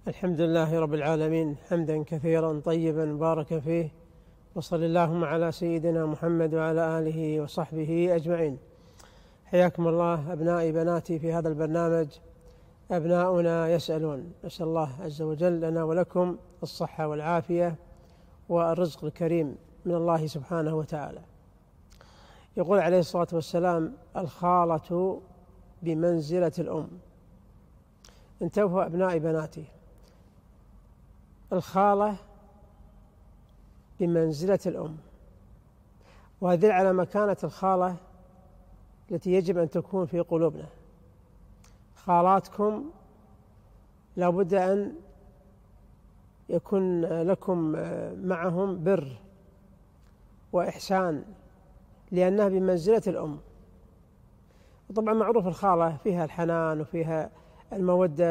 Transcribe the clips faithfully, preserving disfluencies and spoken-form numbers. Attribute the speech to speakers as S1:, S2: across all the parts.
S1: الحمد لله رب العالمين حمدا كثيرا طيبا مباركا فيه، وصل اللهم على سيدنا محمد وعلى آله وصحبه أجمعين. حياكم الله أبنائي بناتي في هذا البرنامج أبناؤنا يسألون. نسأل الله عز وجل لنا ولكم الصحة والعافية والرزق الكريم من الله سبحانه وتعالى. يقول عليه الصلاة والسلام: الخالة بمنزلة الأم. انتبهوا أبنائي بناتي، الخالة بمنزلة الأم، وهذه على مكانة الخالة التي يجب أن تكون في قلوبنا. خالاتكم لا بد أن يكون لكم معهم بر وإحسان، لأنها بمنزلة الأم. وطبعا معروف الخالة فيها الحنان وفيها المودة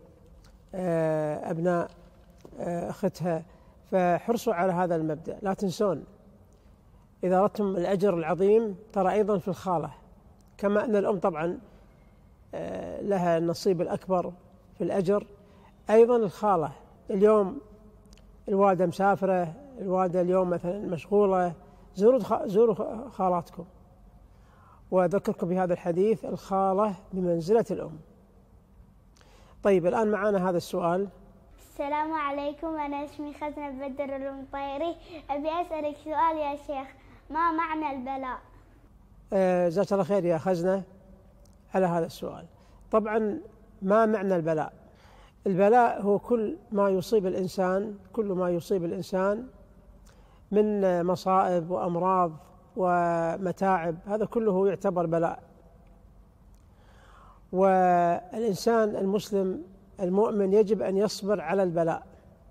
S1: لأبناء أختها، فحرصوا على هذا المبدأ. لا تنسون إذا أردتم الأجر العظيم ترى أيضا في الخالة، كما أن الأم طبعا لها النصيب الأكبر في الأجر، أيضا الخالة. اليوم الوالدة مسافرة، الوالدة اليوم مثلا مشغولة، زوروا زوروا خالاتكم. وأذكركم بهذا الحديث: الخالة بمنزلة الأم. طيب الآن معنا هذا السؤال.
S2: السلام عليكم، أنا اسمي خزنة بدر المطيري، أبي أسألك سؤال يا شيخ: ما معنى البلاء؟
S1: جزاك الله خير يا خزنة على هذا السؤال. طبعا ما معنى البلاء؟ البلاء هو كل ما يصيب الإنسان كل ما يصيب الإنسان من مصائب وأمراض ومتاعب، هذا كله يعتبر بلاء. والإنسان المسلم المؤمن يجب أن يصبر على البلاء،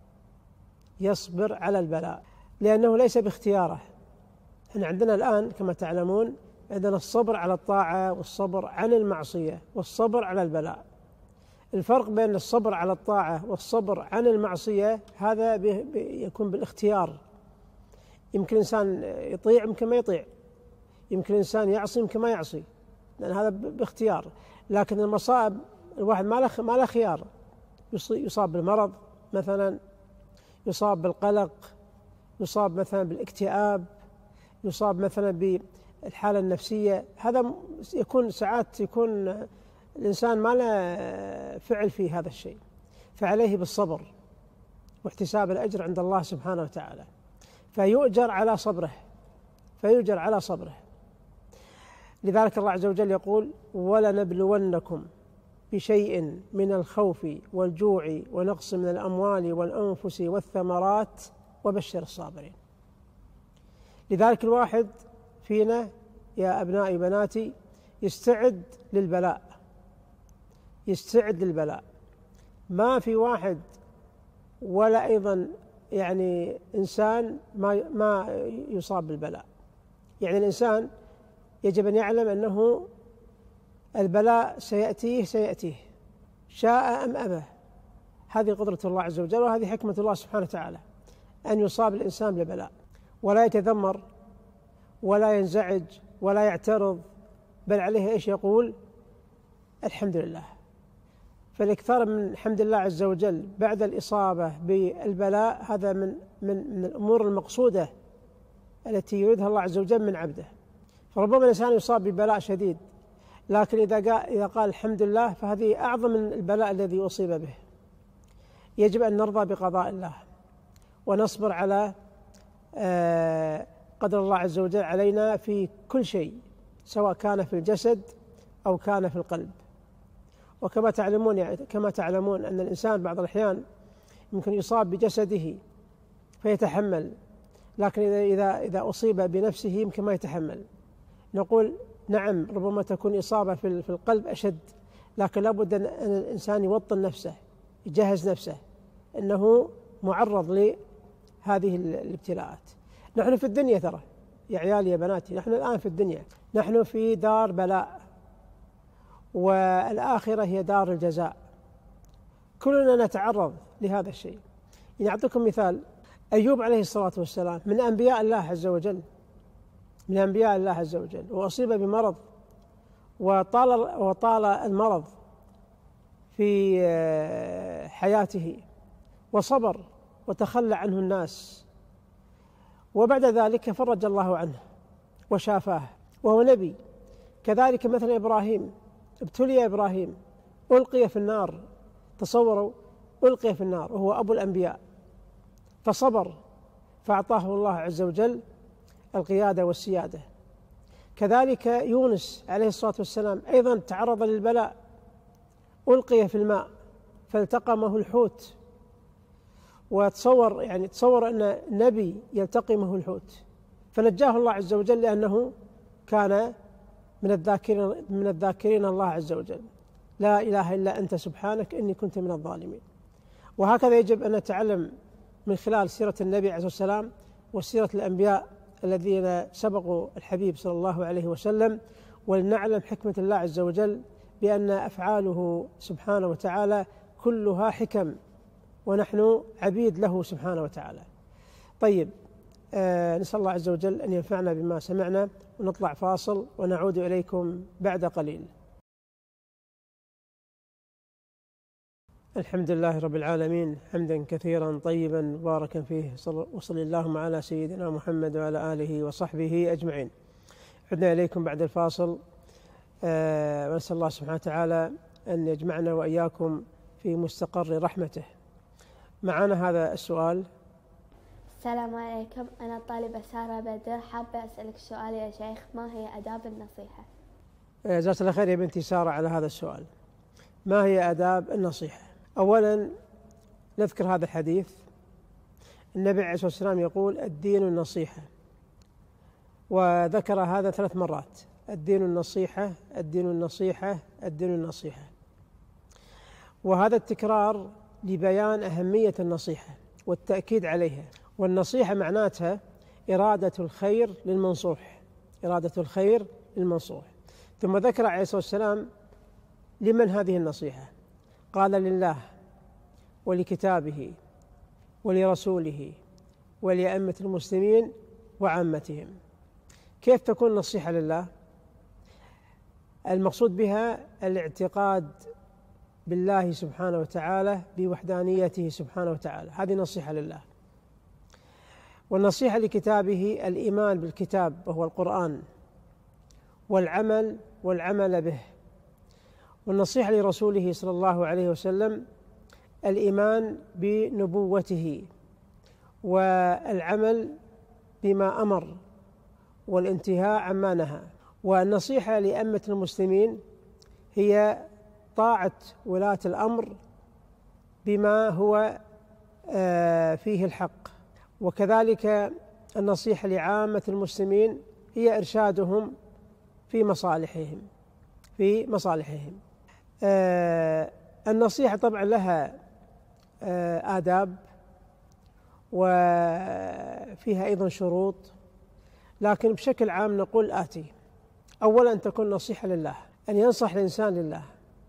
S1: يصبر على البلاء لأنه ليس باختياره. احنا عندنا الآن كما تعلمون عندنا الصبر على الطاعة والصبر عن المعصية والصبر على البلاء. الفرق بين الصبر على الطاعة والصبر عن المعصية هذا يكون بالاختيار. يمكن الإنسان يطيع يمكن ما يطيع، يمكن الإنسان يعصي يمكن ما يعصي، لأن هذا باختيار. لكن المصائب الواحد ما له ما له خيار، يصاب بالمرض مثلا، يصاب بالقلق، يصاب مثلا بالاكتئاب، يصاب مثلا بالحالة النفسية. هذا يكون ساعات يكون الإنسان ما له فعل في هذا الشيء، فعليه بالصبر واحتساب الأجر عند الله سبحانه وتعالى، فيؤجر على صبره فيؤجر على صبره. لذلك الله عز وجل يقول: ولنبلونكم بشيء من الخوف والجوع ونقص من الأموال والأنفس والثمرات وبشر الصابرين. لذلك الواحد فينا يا أبنائي بناتي يستعد للبلاء، يستعد للبلاء. ما في واحد ولا أيضا يعني إنسان ما ما يصاب بالبلاء. يعني الإنسان يجب أن يعلم أنه البلاء سيأتيه سيأتيه شاء أم أبى. هذه قدرة الله عز وجل، وهذه حكمة الله سبحانه وتعالى، أن يصاب الإنسان بالبلاء ولا يتذمر ولا ينزعج ولا يعترض، بل عليه إيش يقول؟ الحمد لله. فالإكثار من حمد الله عز وجل بعد الإصابة بالبلاء هذا من من من الأمور المقصودة التي يريدها الله عز وجل من عبده. فربما الإنسان يصاب ببلاء شديد، لكن إذا قال إذا قال الحمد لله فهذه أعظم من البلاء الذي أصيب به. يجب أن نرضى بقضاء الله ونصبر على قدر الله عز وجل علينا في كل شيء، سواء كان في الجسد أو كان في القلب. وكما تعلمون يعني كما تعلمون أن الإنسان بعض الأحيان يمكن يصاب بجسده فيتحمل، لكن إذا إذا إذا أصيب بنفسه يمكن ما يتحمل. نقول نعم ربما تكون إصابة في في القلب أشد، لكن لابد أن الإنسان يوطن نفسه، يجهز نفسه أنه معرض لهذه الابتلاءات. نحن في الدنيا ترى يا عيالي يا بناتي، نحن الآن في الدنيا، نحن في دار بلاء، والآخرة هي دار الجزاء. كلنا نتعرض لهذا الشيء. يعني أعطيكم مثال: أيوب عليه الصلاة والسلام من أنبياء الله عز وجل، من أنبياء الله عز وجل، وأصيب بمرض وطال وطال المرض في حياته، وصبر وتخلى عنه الناس، وبعد ذلك فرج الله عنه وشافاه وهو نبي. كذلك مثلا إبراهيم، ابتلي إبراهيم ألقي في النار، تصوروا ألقي في النار وهو أبو الأنبياء، فصبر فأعطاه الله عز وجل القيادة والسيادة. كذلك يونس عليه الصلاة والسلام أيضا تعرض للبلاء، ألقي في الماء فالتقمه الحوت، وتصور يعني تصور أن نبي يلتقمه الحوت، فنجاه الله عز وجل لأنه كان من الذاكرين من الذاكرين الله عز وجل. لا إله إلا أنت سبحانك إني كنت من الظالمين. وهكذا يجب أن نتعلم من خلال سيرة النبي عليه الصلاة والسلام وسيرة الأنبياء الذين سبقوا الحبيب صلى الله عليه وسلم، ولنعلم حكمة الله عز وجل بأن أفعاله سبحانه وتعالى كلها حكم، ونحن عبيد له سبحانه وتعالى. طيب، آه نسأل الله عز وجل أن ينفعنا بما سمعنا، ونطلع فاصل ونعود إليكم بعد قليل. الحمد لله رب العالمين، حمدا كثيرا طيبا مباركا فيه، وصل اللهم على سيدنا محمد وعلى آله وصحبه أجمعين. عدنا إليكم بعد الفاصل، آه ونسأل الله سبحانه وتعالى أن يجمعنا وإياكم في مستقر رحمته. معنا هذا السؤال.
S3: السلام عليكم، أنا الطالبة سارة بدر، حابة أسألك سؤال يا شيخ، ما هي آداب النصيحة؟
S1: جزاك الله خير يا بنتي سارة على هذا السؤال. ما هي آداب النصيحة؟ أولا نذكر هذا الحديث. النبي عليه الصلاة والسلام يقول الدين النصيحة، وذكر هذا ثلاث مرات: الدين النصيحة، الدين النصيحة، الدين النصيحة. وهذا التكرار لبيان أهمية النصيحة والتأكيد عليها. والنصيحة معناتها إرادة الخير للمنصوح، إرادة الخير للمنصوح. ثم ذكر عليه الصلاة والسلام لمن هذه النصيحة، قال لله ولكتابه ولرسوله ولأئمة المسلمين وعامتهم. كيف تكون النصيحة لله؟ المقصود بها الاعتقاد بالله سبحانه وتعالى، بوحدانيته سبحانه وتعالى، هذه نصيحة لله. والنصيحة لكتابه الإيمان بالكتاب وهو القرآن، والعمل والعمل به. والنصيحة لرسوله صلى الله عليه وسلم الإيمان بنبوته والعمل بما أمر والانتهاء عما نهى. والنصيحة لأئمة المسلمين هي طاعة ولاة الأمر بما هو فيه الحق. وكذلك النصيحة لعامة المسلمين هي إرشادهم في مصالحهم في مصالحهم. النصيحة طبعا لها آداب وفيها أيضا شروط، لكن بشكل عام نقول آتي: أولا أن تكون نصيحة لله، أن ينصح الإنسان لله،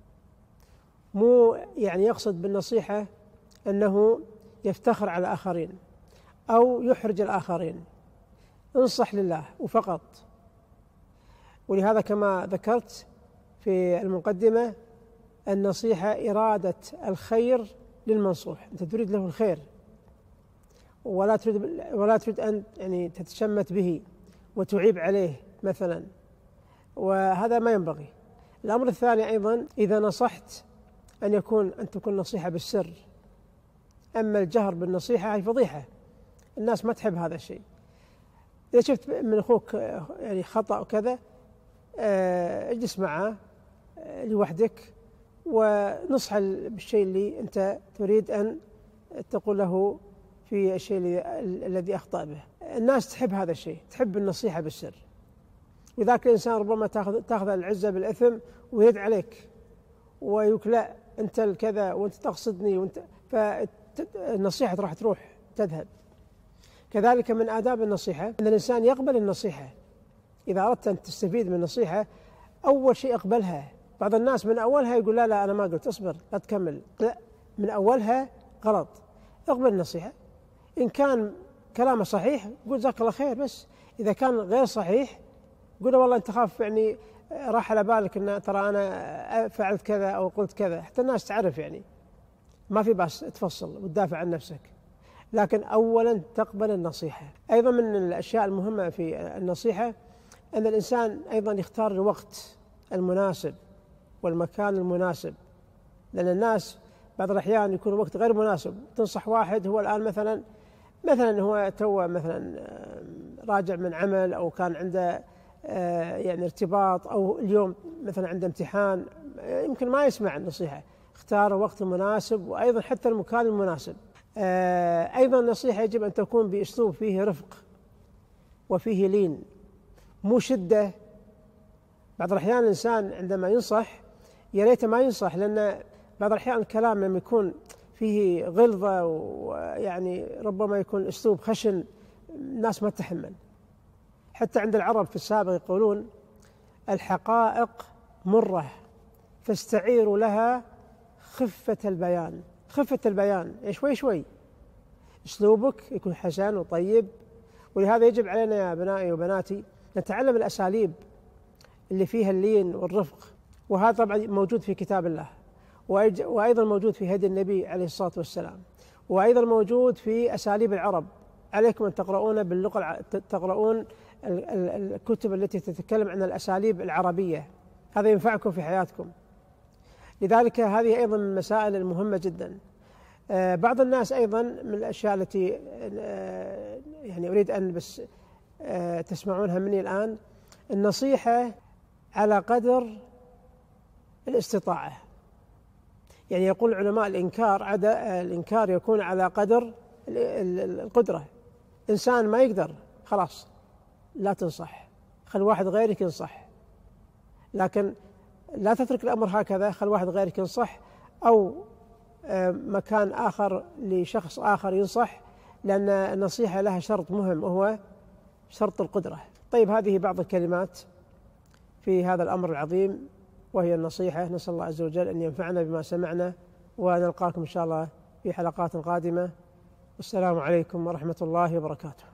S1: مو يعني يقصد بالنصيحة أنه يفتخر على الآخرين أو يحرج الآخرين، انصح لله وفقط. ولهذا كما ذكرت في المقدمة النصيحة إرادة الخير للمنصوح، أنت تريد له الخير ولا تريد ولا تريد أن يعني تتشمت به وتعيب عليه مثلا، وهذا ما ينبغي. الأمر الثاني أيضا إذا نصحت أن يكون أن تكون نصيحة بالسر. أما الجهر بالنصيحة هي فضيحة، الناس ما تحب هذا الشيء. إذا شفت من أخوك يعني خطأ وكذا، اجلس معه لوحدك ونصح بالشيء اللي أنت تريد أن تقول له في الشيء الذي أخطأ به. الناس تحب هذا الشيء، تحب النصيحة بالسر. وذاك الإنسان ربما تأخذ تأخذ العزة بالإثم ويرد عليك ويقول لا أنت الكذا وأنت تقصدني وأنت، فالنصيحة راح تروح تذهب. كذلك من آداب النصيحة أن الإنسان يقبل النصيحة. إذا أردت أن تستفيد من النصيحة أول شيء اقبلها. بعض الناس من أولها يقول لا لا أنا ما قلت، اصبر لا تكمل. لا، من أولها غلط. اقبل النصيحة، إن كان كلامه صحيح قول جزاك الله خير، بس إذا كان غير صحيح قول والله أنت خاف يعني راح على بالك أن ترى أنا فعلت كذا أو قلت كذا، حتى الناس تعرف يعني. ما في بأس تفصل وتدافع عن نفسك، لكن أولا تقبل النصيحة. أيضا من الأشياء المهمة في النصيحة أن الإنسان أيضا يختار الوقت المناسب والمكان المناسب، لأن الناس بعض الأحيان يكون الوقت غير مناسب. تنصح واحد هو الآن مثلا مثلا هو تو مثلا راجع من عمل أو كان عنده يعني ارتباط، أو اليوم مثلا عنده امتحان، يمكن ما يسمع النصيحة. اختار الوقت المناسب وأيضا حتى المكان المناسب. أيضا النصيحة يجب أن تكون بأسلوب فيه رفق وفيه لين، مو شدة. بعض الأحيان الإنسان عندما ينصح يا ريت ما ينصح، لأن بعض الأحيان الكلام لما يكون فيه غلظة ويعني ربما يكون أسلوب خشن الناس ما تتحمل. حتى عند العرب في السابق يقولون الحقائق مرة فاستعيروا لها خفة البيان. خفة البيان شوي شوي، أسلوبك يكون حسن وطيب. ولهذا يجب علينا يا أبنائي وبناتي نتعلم الأساليب اللي فيها اللين والرفق، وهذا طبعا موجود في كتاب الله، وأيضا موجود في هدي النبي عليه الصلاة والسلام، وأيضا موجود في أساليب العرب. عليكم أن تقرؤون باللغة تقرؤون الكتب التي تتكلم عن الأساليب العربية، هذا ينفعكم في حياتكم. لذلك هذه أيضا من المسائل المهمة جدا. بعض الناس أيضا من الأشياء التي يعني أريد أن بس تسمعونها مني الآن، النصيحة على قدر الاستطاعة. يعني يقول العلماء الإنكار عدا الإنكار يكون على قدر القدرة. إنسان ما يقدر خلاص لا تنصح، خل واحد غيرك ينصح، لكن لا تترك الأمر هكذا، خل واحد غيرك ينصح أو مكان آخر لشخص آخر ينصح، لأن النصيحة لها شرط مهم وهو شرط القدرة. طيب هذه بعض الكلمات في هذا الأمر العظيم وهي النصيحة. نسأل الله عز وجل أن ينفعنا بما سمعنا، ونلقاكم إن شاء الله في حلقات قادمة. والسلام عليكم ورحمة الله وبركاته.